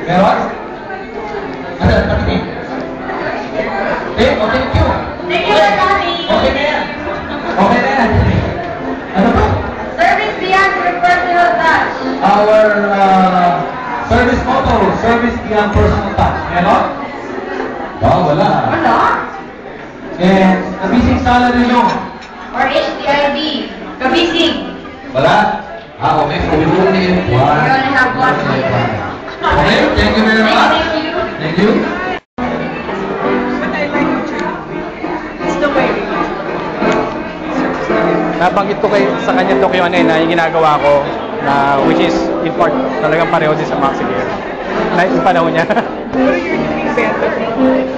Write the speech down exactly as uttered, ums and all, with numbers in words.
Meron? Ano, patingin? Eh, oh, thank you. Thank you for coming. Okay na yan. Okay na yan. Ano ba? Service beyond your personal touch. Our uh, service motto, service beyond personal touch. Meron? Oh, wala. Wala? And the basic salary nyo? Or H D I B. Kabisig. Wala? Ah, okay. So we only have one. We only have one. Okay, thank you very much. Thank you. Thank you. Nabanggit ko kay, sa kanya to Q and A na yung ginagawa ko na which is in part talagang pareho din sa Maxi Gear. Na yung panahon niya. What are you doing better?